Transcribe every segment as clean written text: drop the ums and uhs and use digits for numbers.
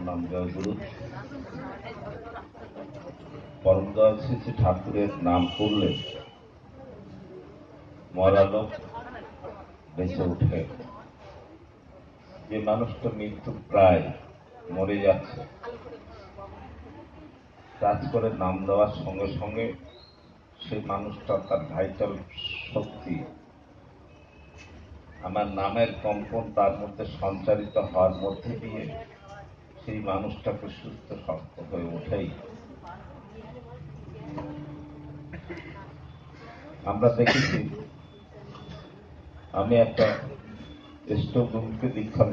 প্রণাম জয়গুরু। পরম দয়াল শ্রী শ্রী ঠাকুরের নাম করলে মরা লোক বেঁচে ওঠে। যে মানুষটা মৃত্যু প্রায় মরে যাচ্ছে, কাজ করে নাম দেওয়ার সঙ্গে সঙ্গে সেই মানুষটা তার ভাইটাল শক্তি, আমার নামের কম্পন তার মধ্যে সঞ্চারিত হওয়ার মধ্যে দিয়ে সেই মানুষটাকে সুস্থ শক্ত হয়ে ওঠেই। আমরা দেখেছি, আমি একটা স্টোভকে দীক্ষা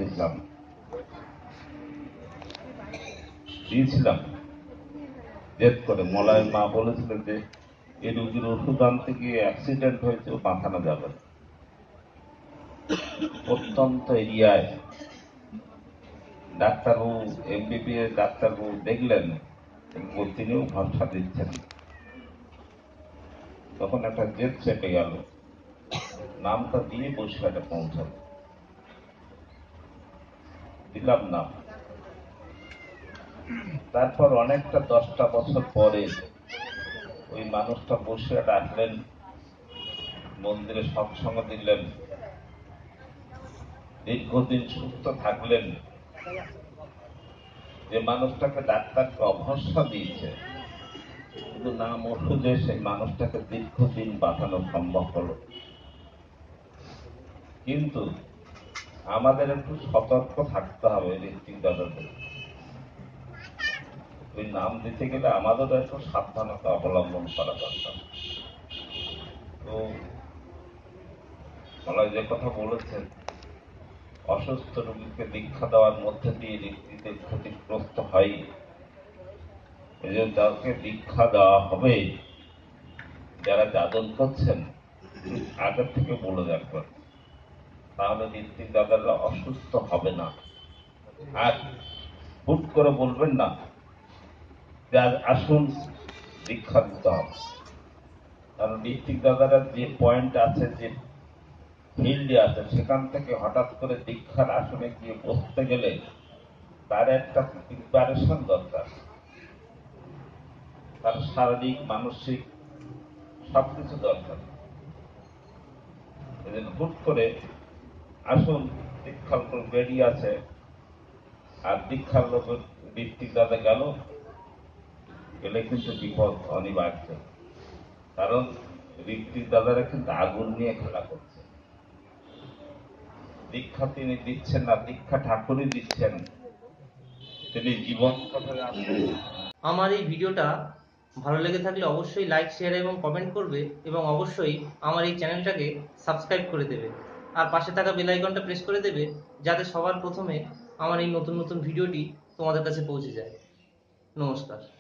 দিয়েছিলাম জেদ করে। মলয় মা বলেছিলেন যে এই রোগীর ওষুধ আনতে গিয়ে অ্যাক্সিডেন্ট হয়েছে, বাঁচানো যাবে না। অত্যন্ত এরিয়ায় ডাক্তারবাবু, এমবিবিএস ডাক্তারবাবু দেখলেন এবং তিনিও ভরসা দিচ্ছেন। তখন একটা জেদ চেপে গেল, নামটা দিয়ে বসিরহাটে পৌঁছাল, দিলাম না। তারপর অনেকটা 10টা বছর পরে ওই মানুষটা বসিরহাটে আসলেন, মন্দিরে সৎসঙ্গ দিলেন, দীর্ঘদিন সুস্থ থাকলেন। যে মানুষটাকে ডাক্তারকে অভরসা দিয়েছে, কিন্তু নাম ওষুধে সেই মানুষটাকে দীর্ঘদিন বাঁচানো সম্ভব হলো। কিন্তু আমাদের একটু সতর্ক থাকতে হবে ঋত্বিক দাদাদের। ওই নাম দিতে গেলে আমাদেরও একটু সাবধানতা অবলম্বন করা দরকার। তো মলয় যে কথা বলেছেন, অসুস্থ রোগীকে দীক্ষা দেওয়ার মধ্যে দিয়ে ঋত্বিকের ক্ষতিগ্রস্ত হয়। এই যে যাকে দীক্ষা দেওয়া হবে, যারা যাদন করছেন আগের থেকে বলে রাখবেন, তাহলে ঋত্বিক দাদারা অসুস্থ হবে না। আর হুট করে বলবেন না যে আসুন দীক্ষা দিতে হবে। কারণ ঋত্বিক দাদারা যে পয়েন্ট আছে, যে ফিল্ডে আছে, সেখান থেকে হঠাৎ করে দীক্ষার আসনে গিয়ে বসতে গেলে তার একটা প্রিপারেশন দরকার। তার শারীরিক, মানসিক সবকিছু দরকার। এজন্য হুট করে আসুন দীক্ষার লোক বেরিয়ে আছে, আর দীক্ষার লোক ঋত্বিক দাদা গেলে কিন্তু বিপদ অনিবার্য। কারণ ঋত্বিক দাদারা কিন্তু আগুন নিয়ে খেলা করছে। দীক্ষা তিনি দিচ্ছেন না, দীক্ষা ঠাকুরই দিচ্ছেন, তিনি জীবন্ত হয়ে আসেন। আমার এই ভিডিওটা ভালো লেগে থাকলে অবশ্যই লাইক, শেয়ার এবং কমেন্ট করবে, এবং অবশ্যই আমার এই চ্যানেলটাকে সাবস্ক্রাইব করে দেবে, আর পাশে থাকা বেল আইকনটা প্রেস করে দেবে, যাতে সবার প্রথমে আমার এই নতুন নতুন ভিডিওটি তোমাদের কাছে পৌঁছে যায়। নমস্কার।